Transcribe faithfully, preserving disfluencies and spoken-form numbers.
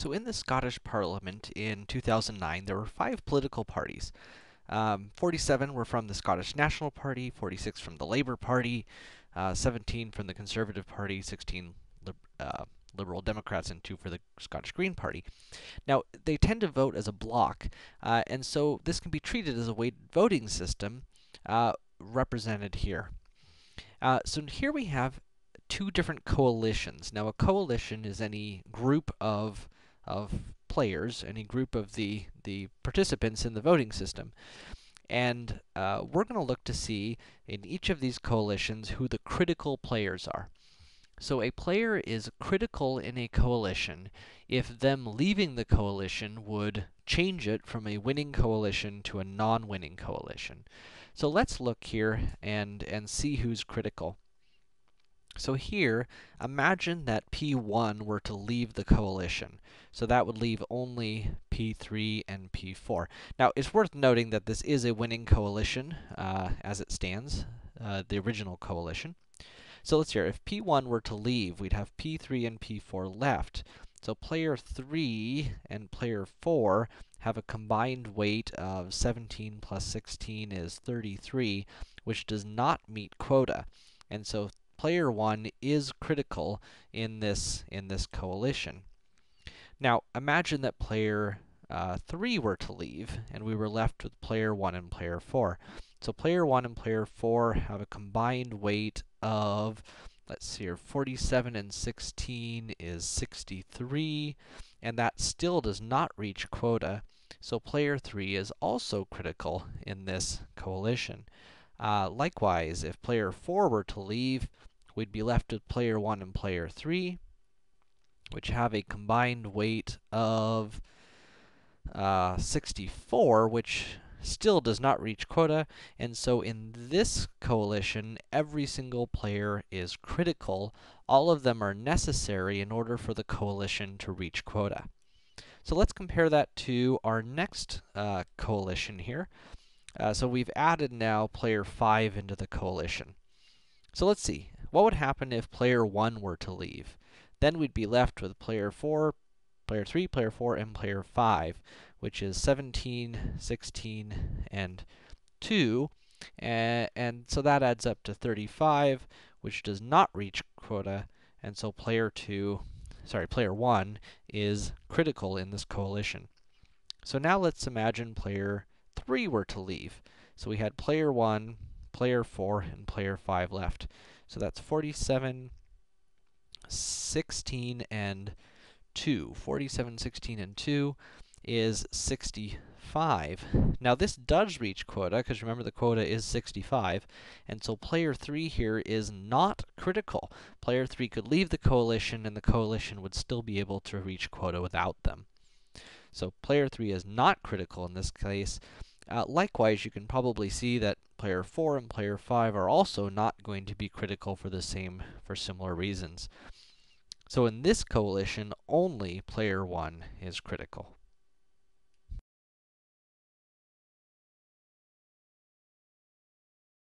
So in the Scottish Parliament in two thousand nine, there were five political parties. Um, forty-seven were from the Scottish National Party, forty-six from the Labour Party, uh, seventeen from the Conservative Party, sixteen lib uh, Liberal Democrats, and two for the Scottish Green Party. Now, they tend to vote as a bloc, uh, and so this can be treated as a weighted voting system, uh, represented here. Uh, so here we have two different coalitions. Now, a coalition is any group of of players, any group of the the participants in the voting system. And uh, we're going to look to see in each of these coalitions who the critical players are. So a player is critical in a coalition if them leaving the coalition would change it from a winning coalition to a non-winning coalition. So let's look here and, and see who's critical. So here, imagine that P one were to leave the coalition. So that would leave only P three and P four. Now, it's worth noting that this is a winning coalition, uh, as it stands, uh, the original coalition. So let's hear, if P one were to leave, we'd have P three and P four left. So player three and player four have a combined weight of seventeen plus sixteen is thirty-three, which does not meet quota. And so player one is critical in this in this coalition. Now, imagine that player uh, three were to leave, and we were left with player one and player four. So player one and player four have a combined weight of, let's see here, forty-seven and sixteen is sixty-three, and that still does not reach quota. So player three is also critical in this coalition. Uh, likewise, if player four were to leave, we'd be left with player one and player three, which have a combined weight of uh, sixty-four, which still does not reach quota. And so in this coalition, every single player is critical. All of them are necessary in order for the coalition to reach quota. So let's compare that to our next uh, coalition here. Uh, so we've added now player five into the coalition. So let's see, what would happen if player one were to leave? Then we'd be left with player four, player three, player four, and player five, which is seventeen, sixteen, and two. And, and so that adds up to thirty-five, which does not reach quota, and so player two, sorry, player one is critical in this coalition. So now let's imagine player three were to leave. So we had player one, player four, and player five left. So that's forty-seven, sixteen, and two. forty-seven, sixteen, and two is sixty-five. Now this does reach quota, because remember the quota is sixty-five, and so player three here is not critical. Player three could leave the coalition, and the coalition would still be able to reach quota without them. So player three is not critical in this case. Uh, likewise, you can probably see that player four and player five are also not going to be critical for the same, for similar reasons. So in this coalition, only player one is critical.